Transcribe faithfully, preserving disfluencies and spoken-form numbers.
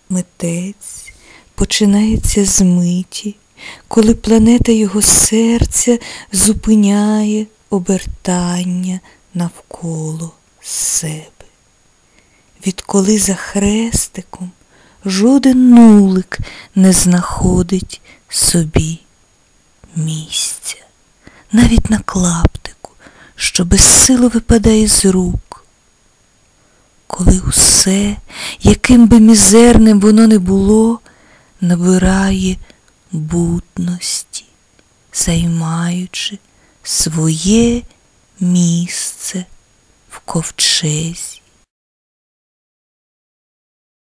Митець починається з миті, коли планета його серця зупиняє обертання навколо себе. Відколи за хрестиком жоден нулик не знаходить собі місця, навіть на клаптику, що безсило випадає з рук. Коли усе, яким би мізерним воно не було, набирає бутності, займаючи своє місце в ковчезі